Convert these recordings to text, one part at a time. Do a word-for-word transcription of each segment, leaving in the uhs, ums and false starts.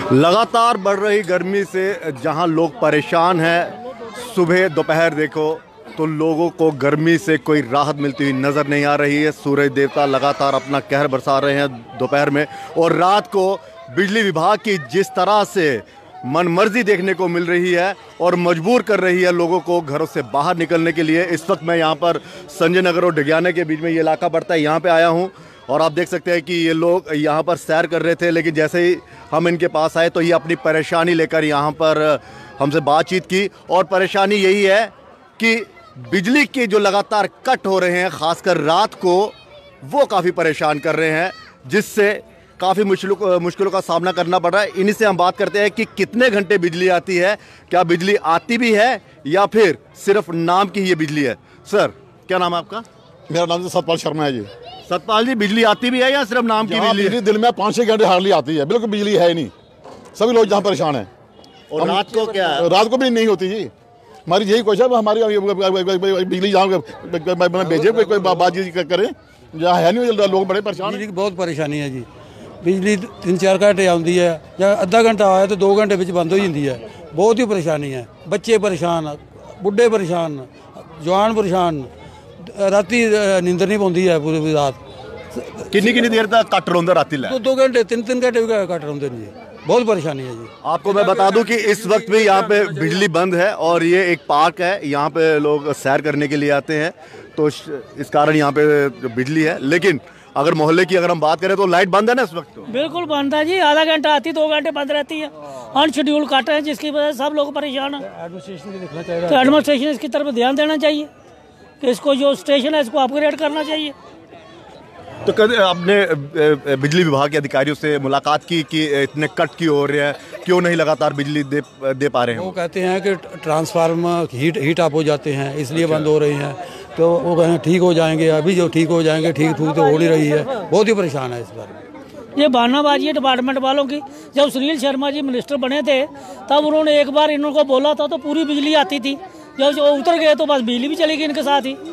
लगातार बढ़ रही गर्मी से जहां लोग परेशान हैं, सुबह दोपहर देखो तो लोगों को गर्मी से कोई राहत मिलती हुई नज़र नहीं आ रही है। सूरज देवता लगातार अपना कहर बरसा रहे हैं दोपहर में, और रात को बिजली विभाग की जिस तरह से मनमर्जी देखने को मिल रही है और मजबूर कर रही है लोगों को घरों से बाहर निकलने के लिए। इस वक्त मैं यहाँ पर संजय नगर और डिग्याना के बीच में ये इलाका पड़ता है, यहाँ पे आया हूँ और आप देख सकते हैं कि ये लोग यहाँ पर सैर कर रहे थे, लेकिन जैसे ही हम इनके पास आए तो ये अपनी परेशानी लेकर यहाँ पर हमसे बातचीत की। और परेशानी यही है कि बिजली के जो लगातार कट हो रहे हैं ख़ासकर रात को, वो काफ़ी परेशान कर रहे हैं, जिससे काफ़ी मुश्किलों मुश्किलों का सामना करना पड़ रहा है। इन्हीं से हम बात करते हैं कि कितने घंटे बिजली आती है, क्या बिजली आती भी है या फिर सिर्फ नाम की ये बिजली है। सर, क्या नाम है आपका? मेरा नाम सतपाल शर्मा है जी। सतपाल जी, बिजली आती भी है या सिर्फ नाम की बिजली? बिजली दिन में पाँच छः घंटे हार्डली आती है, बिल्कुल बिजली है ही नहीं। सभी लोग जहाँ परेशान हैं। और रात को क्या? रात को भी नहीं होती जी। हमारी यही कोशिश है, हमारी बिजली जहाँ भेजे कोई बातचीत करें, जहाँ है नहीं लोग बड़े परेशान। बिजली की बहुत परेशानी है जी। बिजली तीन चार घंटे आती है या अद्धा घंटा आया तो दो घंटे में बंद हो जाती है। बहुत ही परेशानी है। बच्चे परेशान, बुढ़े परेशान, जवान परेशान, राती नींदर नहीं पौंदी है पूरी रात। कितनी कितनी देर तक कट रहा राती? दो दो घंटे तीन तीन घंटे भी कट रहे जी। बहुत परेशानी है जी। आपको मैं बता दूं कि इस वक्त भी यहाँ पे बिजली बंद है और ये एक पार्क है, यहाँ पे लोग सैर करने के लिए आते हैं, तो इस कारण यहाँ पे बिजली है। लेकिन अगर मोहल्ले की अगर हम बात करें तो लाइट बंद है ना इस वक्त? तो बिल्कुल बंद है जी। आधा घंटा आती, दो घंटे बंद रहती है। अनशेड्यूल कट है, जिसकी वजह से सब लोग परेशान हैं। तो एडमिनिस्ट्रेशन इसकी तरफ ध्यान देना चाहिए कि इसको जो स्टेशन है इसको अपग्रेड करना चाहिए। तो कभी आपने बिजली विभाग के अधिकारियों से मुलाकात की कि इतने कट क्यों हो रहे हैं, क्यों नहीं लगातार बिजली दे दे पा रहे हैं? वो कहते हैं कि ट्रांसफार्मर हीट हीट अप हो जाते हैं, इसलिए बंद हो रही हैं। तो वो कहते हैं ठीक हो जाएंगे, अभी जो ठीक हो जाएंगे, ठीक ठीक तो हो नहीं रही है। बहुत ही परेशान है इस बार। ये बहानाबाजी है डिपार्टमेंट वालों की। जब सुनील शर्मा जी मिनिस्टर बने थे तब उन्होंने एक बार इनको बोला था तो पूरी बिजली आती थी। जब जो उतर गए तो बस बिजली भी चली गई इनके साथ ही।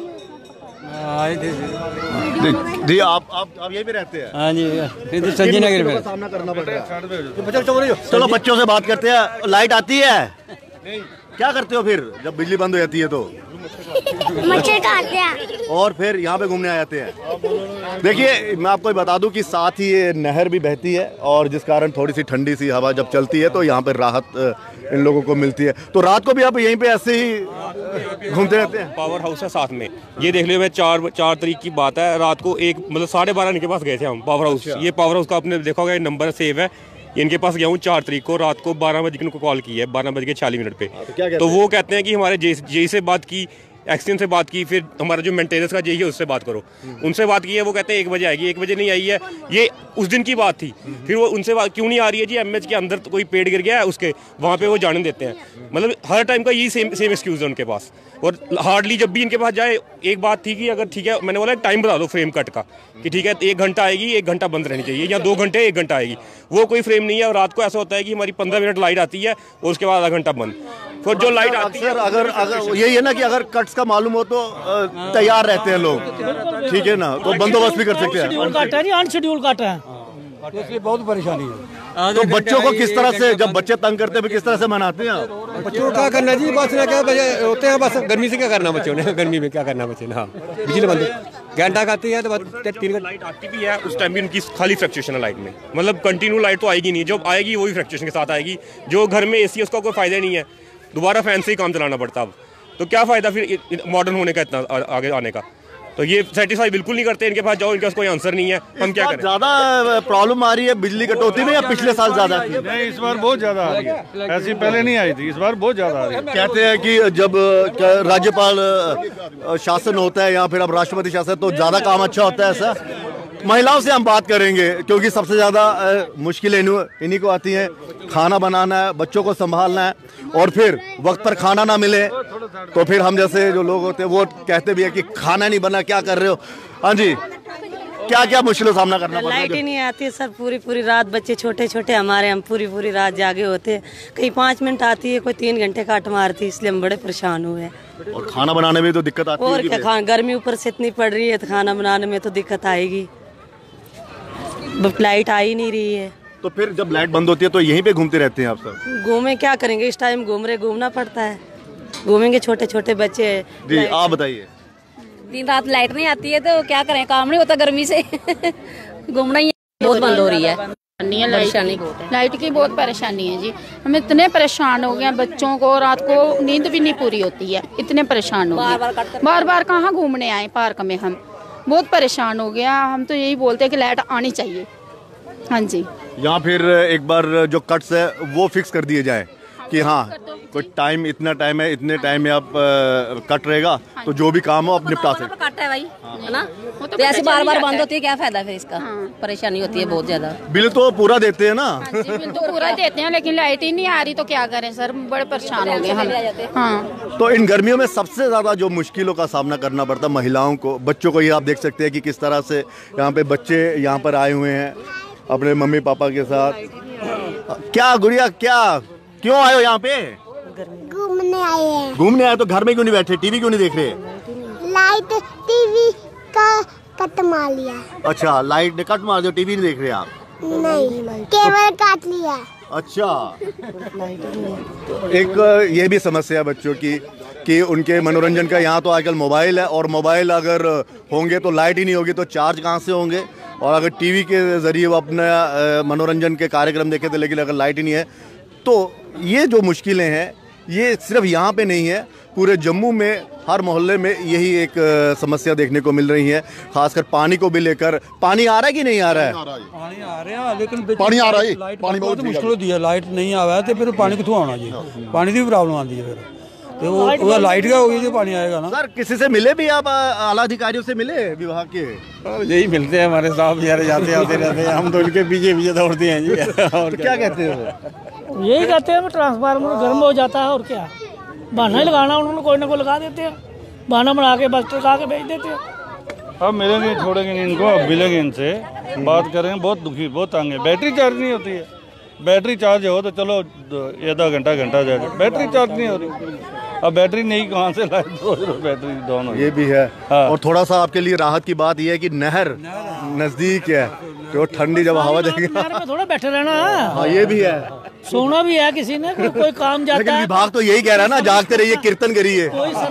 जी, आप आप आप यहीं पे रहते हैं? हाँ जी, संजय नगर में सामना करना पड़ रहा है। चलो बच्चों से बात करते हैं। लाइट आती है? क्या करते हो फिर जब बिजली बंद हो जाती है? तो मच्छर काटते हैं और फिर यहाँ पे घूमने आ जाते हैं। देखिए, मैं आपको बता दूं कि साथ ही ये नहर भी बहती है और जिस कारण थोड़ी सी ठंडी सी हवा जब चलती है तो यहाँ पे राहत इन लोगों को मिलती है। तो रात को भी आप यहीं पे ऐसे ही घूमते रहते हैं? पावर हाउस है साथ में, ये देख लियो। मैं चार चार तारीख की बात है, रात को एक मतलब साढ़े बारह इनके पास गए थे हम पावर हाउस। ये पावर हाउस का आपने देखा होगा, नंबर सेव है। इनके पास गया हूँ चार तारीख को रात को बारह बजे उनको कॉल की है, बारह बज के छियालीस मिनट पे। तो, तो वो कहते हैं कि हमारे जे जे से बात की, एक्सचेंज से बात की, फिर हमारा जो मेंटेनेंस का जे है उससे बात करो। उनसे बात की है, वो कहते हैं एक बजे आएगी। एक बजे नहीं आई है, ये उस दिन की बात थी। फिर वो उनसे बात क्यों नहीं आ रही है जी? एमएच के अंदर तो कोई पेड़ गिर गया है उसके, वहाँ पे वो जाने देते हैं। मतलब हर टाइम का यही सेम सेम एक्सक्यूज है उनके पास। और हार्डली जब भी इनके पास जाए, एक बात थी कि अगर ठीक है, मैंने बोला टाइम बता दो फ्रेम कट का कि ठीक है एक घंटा आएगी, एक घंटा बंद रहनी चाहिए, या दो घंटे एक घंटा आएगी। वो कोई फ्रेम नहीं है। और रात को ऐसा होता है कि हमारी पंद्रह मिनट लाइट आती है और उसके बाद आधा घंटा बंद। फिर जो लाइट आती है, अगर अगर यही है ना कि अगर कट्स का मालूम हो तो तैयार रहते हैं लोग, ठीक है ना, तो बंदोबस्त भी कर सकते हैं। अनशेड्यूल कट है, इसलिए बहुत परेशानी है। तो बच्चों को किस तरह से, जब बच्चे तंग करते हैं, किस तरह से मनाते हैं आप? बच्चों को क्या करना जी, बस क्या होते हैं, बस गर्मी से क्या करना बच्चों ने, गर्मी में क्या करना बच्चे ने। हाँ, बिजली बंद घंटा खाती है तो तीन घंटे लाइट आती भी है, उस टाइम भी उनकी खाली फ्लक्चुएशन है लाइट में। मतलब कंटिन्यू लाइट तो आएगी नहीं, जब आएगी वही फ्लक्चुएशन के साथ आएगी। जो घर में एसी है उसका कोई फायदा नहीं है, दोबारा फैन से ही काम चलाना पड़ता। अब तो क्या फायदा फिर मॉडर्न होने का, इतना आगे आने का? तो ये सेटिस्फाई बिल्कुल नहीं करते। इनके पास जाओ, इनके पास कोई आंसर नहीं है। हम क्या करें? ज्यादा प्रॉब्लम आ रही है बिजली कटौती में या पिछले साल ज्यादा थी? नहीं, इस बार बहुत ज्यादा आ रही है। ऐसी पहले नहीं आई थी, इस बार बहुत ज्यादा आ रही है। कहते हैं कि जब राज्यपाल शासन होता है या फिर अब राष्ट्रपति शासन तो ज्यादा काम अच्छा होता है। ऐसा महिलाओं से हम बात करेंगे क्योंकि सबसे ज़्यादा मुश्किलें इन्हीं को आती हैं। खाना बनाना है, बच्चों को संभालना है, और फिर वक्त पर खाना ना मिले तो फिर हम जैसे जो लोग होते हैं वो कहते भी है कि खाना नहीं बना, क्या कर रहे हो। हाँ जी, क्या क्या मुश्किलों सामना करना पड़ता है? लाइट ही नहीं आती है सर, पूरी पूरी रात। बच्चे छोटे छोटे हमारे, हम पूरी पूरी रात जागे होते हैं। कहीं पाँच मिनट आती है, कोई तीन घंटे काट मारती है, इसलिए हम बड़े परेशान हुए हैं। और खाना बनाने में तो दिक्कत आती है। और क्या, खाना गर्मी ऊपर से इतनी पड़ रही है तो खाना बनाने में तो दिक्कत आएगी। लाइट आ ही नहीं रही है। तो फिर जब लाइट बंद होती है तो यहीं पे घूमते रहते हैं आप सब? घूमे क्या करेंगे, इस टाइम घूम रहे, घूमना पड़ता है, घूमेंगे, छोटे छोटे बच्चे हैं। जी आप बताइए। दिन रात लाइट नहीं आती है तो क्या करें, काम नहीं होता गर्मी से घूमना ही बहुत बंद हो रही है। परेशानी लाइट की बहुत परेशानी है जी, हम इतने परेशान हो गए, बच्चों को रात को नींद भी नहीं पूरी होती है, इतने परेशान हो गए। बार बार कहाँ घूमने आए पार्क में, हम बहुत परेशान हो गया। हम तो यही बोलते हैं कि लाइट आनी चाहिए। हाँ जी, या फिर एक बार जो कट्स है वो फिक्स कर दिए जाए कि हाँ कोई टाइम, इतना टाइम है, इतने टाइम में आप कट रहेगा तो जो भी काम हो आप निपटा सकते। कट है भाई, है ना, तो ऐसे बार बार बंद होती है, क्या फायदा फिर इसका? परेशानी होती है बहुत ज्यादा। बिल तो पूरा देते हैं ना? बिल तो पूरा देते हैं लेकिन लाइट ही नहीं आ रही तो क्या करें सर, बड़े परेशान हो गए हम। हाँ, तो इन गर्मियों में सबसे ज्यादा जो मुश्किलों का सामना करना पड़ता है महिलाओं को, बच्चों को, ये आप देख सकते हैं कि किस तरह से यहाँ पे बच्चे यहाँ पर आए हुए हैं अपने मम्मी पापा के साथ। क्या गुड़िया, क्या क्यों आए हो यहाँ पे? घूमने आए हैं। घूमने आए तो घर में क्यों नहीं बैठे, टीवी क्यों नहीं देख रहे? लाइट टीवी का कट मार लिया। अच्छा, लाइट ने कट मार दिया, टीवी नहीं देख रहे आप? नहीं, केबल काट लिया। अच्छा, एक ये भी समस्या बच्चों की कि उनके मनोरंजन का, यहाँ तो आजकल मोबाइल है और मोबाइल अगर होंगे तो लाइट ही नहीं होगी तो चार्ज कहाँ से होंगे, और अगर टीवी के ज़रिए वो अपना मनोरंजन के कार्यक्रम देखे थे लेकिन अगर लाइट ही नहीं है तो ये जो मुश्किलें हैं ये सिर्फ यहाँ पे नहीं है, पूरे जम्मू में हर मोहल्ले में यही एक समस्या देखने को मिल रही है, खासकर पानी को भी लेकर। पानी आ रहा है कि नहीं आ रहा है? पानी आ रहा है लेकिन पानी आ रहा है, पानी बहुत मुश्किल होती है, लाइट नहीं आ रहा है तो फिर पानी कितों आना जी, पानी की भी प्रॉब्लम आती है फिर तो वो, वो लाइट का होगी जो पानी आएगा ना। सर किसी से मिले भी आप, आला अधिकारियों से मिले विभाग के? यही मिलते हैं, हमारे साहब यार जाते आते रहते हैं, हम तो उनके पीछे पीछे दौड़ते हैं जी। और क्या कहते हैं वो? यही कहते हैं ट्रांसफार्मर गर्म हो जाता है और क्या, बहाना ही लगाना, उन्होंने कोई ना कोई लगा देते हैं, बहाना बना के बस लगा के भेज देते हैं। अब मिलेंगे छोड़ेंगे नहीं इनको, अब मिलेंगे इनसे, बात करेंगे, बहुत दुखी, बहुत तंग है। बैटरी चार्ज नहीं होती है, बैटरी चार्ज हो तो चलो आधा घंटा घंटा जाएगा, बैटरी चार्ज नहीं हो रही, अब बैटरी नहीं कहाँ से लाए, बैटरी डाउन हो। ये भी है। हाँ। और थोड़ा सा आपके लिए राहत की बात यह है कि नहर नजदीक है तो ठंडी जब हवा देगी थोड़ा बैठे रहना है। हाँ ये भी है, सोना भी है, किसी ने कोई, कोई काम जाता है। विभाग तो यही कह रहा है ना, जागते रहिए, कीर्तन करिए।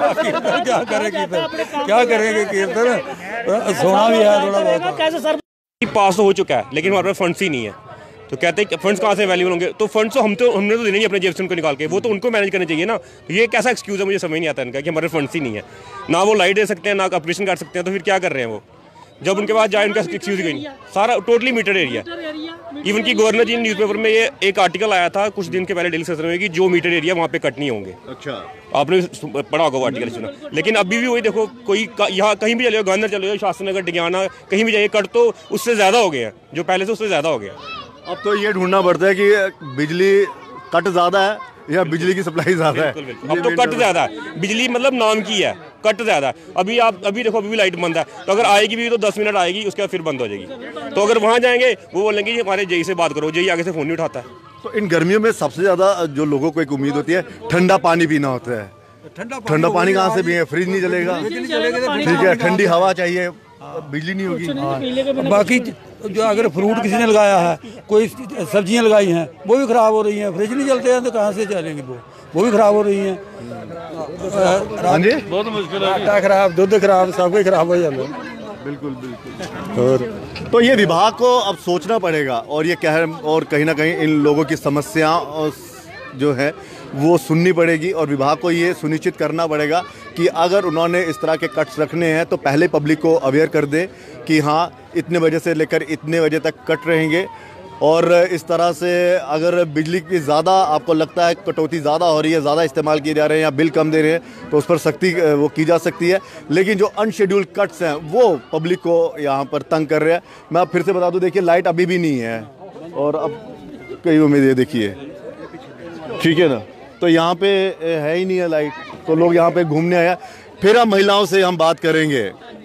क्या करेंगे, क्या करेंगे कीर्तन, सोना भी है थोड़ा बहुत। कैसे सर पास तो हो चुका है लेकिन हमारे पास फंड्स ही नहीं है, तो कहते हैं फंड्स कहाँ से अवेलेबल होंगे? तो फंड्स तो हम तो हमने तो देने ही अपने जेब से उनको निकाल के, वो तो उनको मैनेज करने चाहिए ना। तो ये कैसा एक्सक्यूज़ है, मुझे समझ नहीं आता इनका कि हमारे फंड्स ही नहीं है, ना वो लाइट दे सकते हैं ना ऑपरेशन कर सकते हैं, तो फिर क्या कर रहे हैं वो? जब उनके पास जाए उनका एक्सक्यूज़ ही नहीं, सारा टोटली मीटर एरिया। इवन की गवर्नर जी न्यूज़पेपर में ये एक आर्टिकल आया था कुछ दिन के पहले डेली सेशन में कि जो मीटर एरिया वहाँ पे कट नहीं होंगे। अच्छा, आपने पढ़ा होगा वो आर्टिकल, सुना? लेकिन अभी भी वही देखो, कोई यहाँ कहीं भी चले जाओ, गांधर चले जाओ, शास्त्री नगर, डिग्याना, कहीं भी जाइए, कट तो उससे ज़्यादा हो गए हैं, जो पहले से उससे ज़्यादा हो गया। अब तो ये ढूंढना पड़ता है कि बिजली कट ज्यादा है या बिजली की सप्लाई ज्यादा है। अब तो कट ज्यादा है, बिजली मतलब नाम की है, कट ज्यादा है। अभी आप अभी देखो, अभी भी लाइट बंद है, तो अगर आएगी भी तो दस मिनट आएगी, उसके बाद फिर बंद हो जाएगी। तो अगर वहाँ जाएंगे वो बोलेंगे जी हमारे जेई से बात करो, जेई आगे से फोन नहीं उठाता है। तो इन गर्मियों में सबसे ज्यादा जो लोगों को एक उम्मीद होती है ठंडा पानी पीना होता है। ठंडा पानी कहाँ से पिए? फ्रिज नहीं चलेगा, ठीक है, ठंडी हवा चाहिए, बिजली नहीं होगी। बाकी जो अगर फ्रूट किसी ने लगाया है, कोई सब्जियां लगाई हैं, वो भी खराब हो रही हैं, फ्रिज नहीं चलते हैं तो कहाँ से चलेंगे, वो वो भी खराब हो रही हैं। हाँ जी, बहुत मुश्किल है, आटा खराब, दूध खराब, सब कुछ खराब हो जाता है। बिल्कुल बिल्कुल। और तो ये विभाग को अब सोचना पड़ेगा और ये कह और कहीं ना कहीं इन लोगों की समस्या जो है वो सुननी पड़ेगी और विभाग को ये सुनिश्चित करना पड़ेगा कि अगर उन्होंने इस तरह के कट्स रखने हैं तो पहले पब्लिक को अवेयर कर दे कि हाँ इतने बजे से लेकर इतने बजे तक कट रहेंगे। और इस तरह से अगर बिजली की ज़्यादा आपको लगता है कटौती ज़्यादा हो रही है, ज़्यादा इस्तेमाल किए जा रहे हैं या बिल कम दे रहे हैं तो उस पर सख्ती वो की जा सकती है। लेकिन जो अनशेड्यूल्ड कट्स हैं वो पब्लिक को यहाँ पर तंग कर रहे हैं। मैं आप फिर से बता दूँ, देखिए लाइट अभी भी नहीं है और अब कई उम्मीदें देखिए, ठीक है ना, तो यहाँ पे है ही नहीं है लाइट, तो लोग यहाँ पे घूमने आया। फिर हम महिलाओं से हम बात करेंगे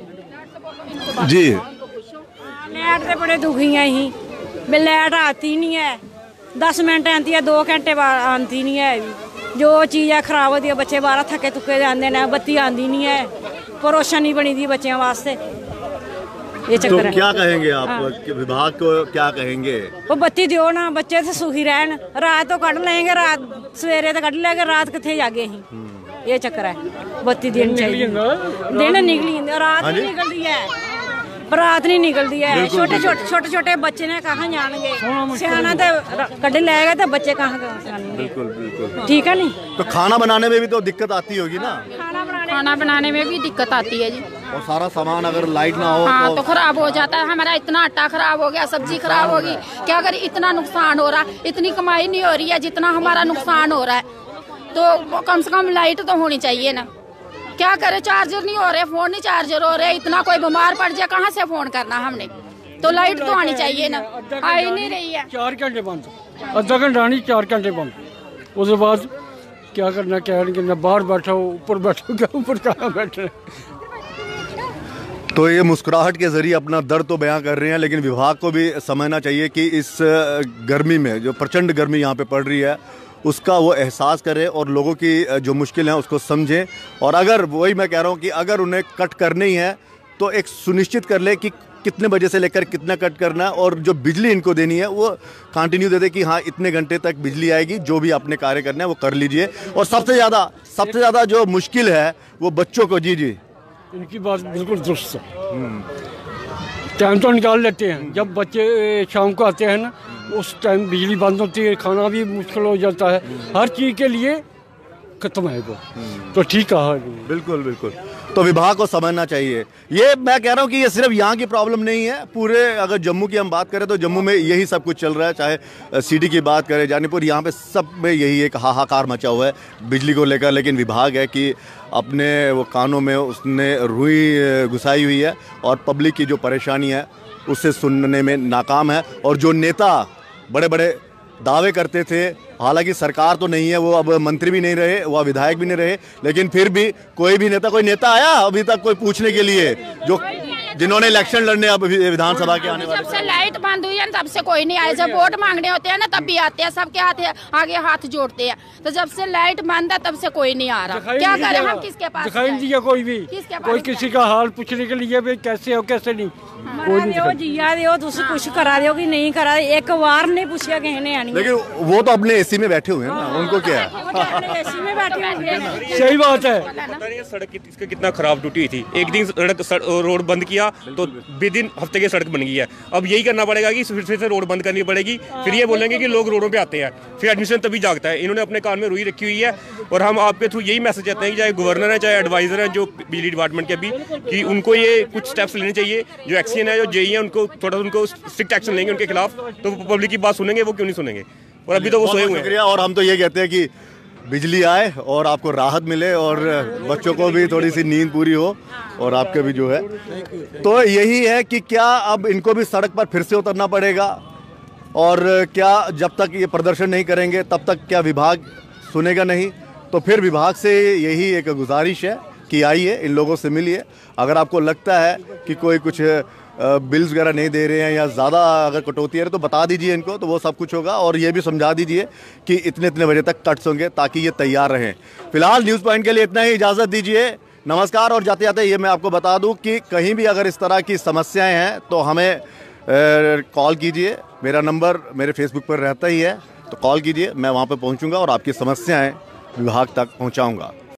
जी। लाइट से बड़े दुखी हैं ही, लाइट आती नहीं है, दस मिनट आती है, दो घंटे बाद आती नहीं है, जो चीज़ खराब होती है, बच्चे बाहर थके थुके जाते हैं, बत्ती आती नहीं है, परेशानी बनी दी बच्चों वास्ते। ये तो चक्कर है। क्या कहेंगे आप हाँ। कि विभाग को क्या कहेंगे? वो बत्ती दियो ना, बच्चे तो सुखी रहन, रात तो कट लेंगे, रात सवेरे तो कट लेंगे, रात कितने जागे ही, ये चक्कर है। बत्ती देनी चाहिए, दिन निकली रात नहीं निकलती है, रात नहीं निकलती है। छोटे छोटे छोटे छोटे बच्चे ने कहाँ जाएंगे, सियाना तो कट लेगा तो बच्चे कहाँ जाएंगे। बिल्कुल बिल्कुल ठीक है नहीं। तो खाना बनाने में भी तो दिक्कत आती होगी ना? खाना बनाने में भी दिक्कत आती है जी। और सारा सामान अगर लाइट ना हो हाँ तो, तो खराब हो जाता है। हमारा इतना आटा खराब हो गया, सब्जी खराब होगी, क्या करें, इतना नुकसान हो रहा है, इतनी कमाई नहीं हो रही है जितना हमारा नुकसान हो रहा है। तो कम से कम लाइट तो होनी चाहिए ना, क्या करे, चार्जर नहीं हो रहे, फोन नहीं चार्जर हो रहे, इतना कोई बीमार पड़ जाए कहाँ से फोन करना हमने, तो लाइट तो आनी चाहिए ना, आ ही नहीं रही है। चार घंटे बंद, अद्धा घंटा नहीं, चार घंटे बंद। उसके बाद क्या करना, क्या करना, बाहर बैठो, ऊपर बैठो, क्या ऊपर कहाँ बैठे। तो ये मुस्कुराहट के जरिए अपना दर्द तो बयां कर रहे हैं, लेकिन विभाग को भी समझना चाहिए कि इस गर्मी में जो प्रचंड गर्मी यहाँ पे पड़ रही है उसका वो एहसास करें और लोगों की जो मुश्किल है उसको समझें। और अगर वही मैं कह रहा हूँ कि अगर उन्हें कट करनी है तो एक सुनिश्चित कर ले कि कितने बजे से लेकर कितना कट करना है, और जो बिजली इनको देनी है वो कंटिन्यू दे दे कि हाँ इतने घंटे तक बिजली आएगी, जो भी आपने कार्य करना है वो कर लीजिए। और सबसे ज़्यादा सबसे ज़्यादा जो मुश्किल है वो बच्चों को, जी जी इनकी बात बिल्कुल दुरुस्त है। टाइम तो निकाल लेते हैं, जब बच्चे शाम को आते हैं ना उस टाइम बिजली बंद होती है, खाना भी मुश्किल हो जाता है, हर चीज़ के लिए खत्म है वो। तो ठीक कहा, बिल्कुल बिल्कुल। तो विभाग को समझना चाहिए। ये मैं कह रहा हूँ कि ये सिर्फ यहाँ की प्रॉब्लम नहीं है, पूरे अगर जम्मू की हम बात करें तो जम्मू में यही सब कुछ चल रहा है, चाहे सिटी की बात करें, जानीपुर, यहाँ पे सब में यही एक हाहाकार मचा हुआ है बिजली को लेकर। लेकिन विभाग है कि अपने वो कानों में उसने रुई घुसाई हुई है और पब्लिक की जो परेशानी है उससे सुनने में नाकाम है। और जो नेता बड़े बड़े दावे करते थे, हालांकि सरकार तो नहीं है, वो अब मंत्री भी नहीं रहे, वो विधायक भी नहीं रहे, लेकिन फिर भी कोई भी नेता कोई नेता आया अभी तक कोई पूछने के लिए, जो जिन्होंने इलेक्शन लड़ने अब विधानसभा के आने वाले। जब से लाइट बंद हुई है तब से कोई नहीं आया, जब वोट मांगने होते हैं ना तब भी आते हैं, सबके हाथ आगे हाथ जोड़ते हैं। तो जब से लाइट बंद है तब से कोई नहीं आ रहा, क्या करें हम, किसके पास दिखाई नहीं दिया कोई भी, कोई किसी का हाल पूछने के लिए भी कैसे हो कैसे नहीं, कोई नहीं जिया दो, तुम कुछ करा दो कि नहीं करा, एक बार नहीं पूछा कहने आनी। लेकिन वो तो अपने एसी में बैठे हुए हैं ना, उनको क्या है, एसी में बैठे हुए। सही बात है। पता नहीं सड़क इसका कितना खराब टूटी थी, एक दिन सड़क रोड बंद किया तो विदिन हफ्ते की सड़क बन गई है। अब यही करना पड़ेगा कि फिर से रोड बंद करनी पड़ेगी, फिर ये बोलेंगे कि लोग रोडों पे आते हैं, फिर एडमिशन तभी जागता है। इन्होंने अपने कान में रुई रखी हुई है और हम आपके थ्रू यही मैसेज देते हैं कि चाहे गवर्नर है चाहे एडवाइजर है जो बिजली डिपार्टमेंट के, अभी कि उनको ये कुछ स्टेप्स लेने चाहिए। जो एक्सीएन है, जो जेई है, उनको थोड़ा उनको स्ट्रिक्ट एक्शन लेंगे उनके खिलाफ, तो पब्लिक की बात सुनेंगे, वो क्यों नहीं सुनेंगे। और अभी तो वो सोए हुए हैं। और हम तो ये कहते हैं कि बिजली आए और आपको राहत मिले और बच्चों को भी थोड़ी सी नींद पूरी हो और आपके भी जो है। तो यही है कि क्या अब इनको भी सड़क पर फिर से उतरना पड़ेगा, और क्या जब तक ये प्रदर्शन नहीं करेंगे तब तक क्या विभाग सुनेगा नहीं। तो फिर विभाग से यही एक गुजारिश है कि आइए, इन लोगों से मिलिए। अगर आपको लगता है कि कोई कुछ बिल्स वगैरह नहीं दे रहे हैं या ज़्यादा अगर कटौती है तो बता दीजिए इनको, तो वो सब कुछ होगा। और ये भी समझा दीजिए कि इतने इतने बजे तक कट्स होंगे ताकि ये तैयार रहें। फिलहाल न्यूज़ पॉइंट के लिए इतना ही, इजाज़त दीजिए, नमस्कार। और जाते जाते ये मैं आपको बता दूं कि कहीं भी अगर इस तरह की समस्याएं हैं तो हमें कॉल कीजिए, मेरा नंबर मेरे फेसबुक पर रहता ही है, तो कॉल कीजिए, मैं वहाँ पर पहुँचूँगा और आपकी समस्याएँ विभाग तक पहुँचाऊँगा।